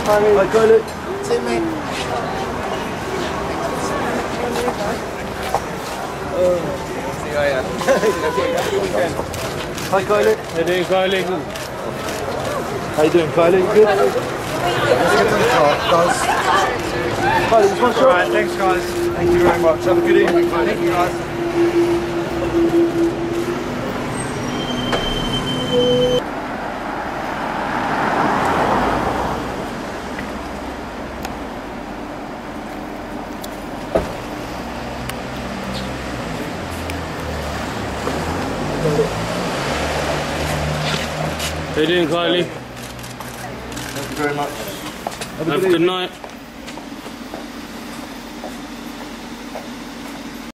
Hi, Kylie. See me. Hi, Kylie. How you doing, Kylie? How you doing, Kylie? Good? Let's get to the top, guys. Kylie, just one shot. Alright, thanks guys. Thank you very much. Have a good evening, buddy. Thank you guys. How you doing, Kylie? Thank you very much. Have a good night.